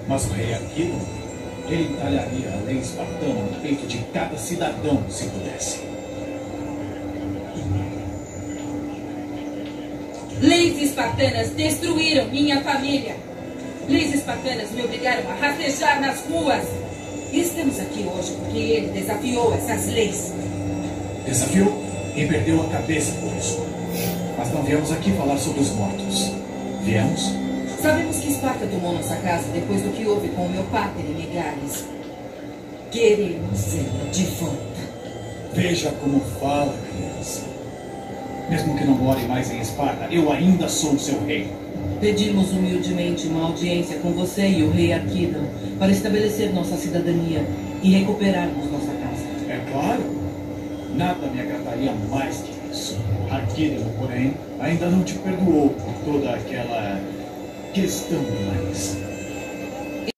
Mas o rei Aquilo, ele entalharia a lei espartana no peito de cada cidadão, se pudesse. Leis espartanas destruíram minha família. Leis espartanas me obrigaram a rastejar nas ruas. E estamos aqui hoje porque ele desafiou essas leis. Desafiou e perdeu a cabeça por isso. Mas não viemos aqui falar sobre os mortos. Viemos? Sabemos que Esparta tomou nossa casa depois do que houve com o meu pátria em Megales. Queremos ela de volta. Veja como fala, criança. Mesmo que não more mais em Esparta, eu ainda sou seu rei. Pedimos humildemente uma audiência com você e o rei Aquidon para estabelecer nossa cidadania e recuperarmos nossa casa. É claro. Nada me agradaria mais que isso. Aquidon, porém, ainda não te perdoou por toda aquela questão do nariz.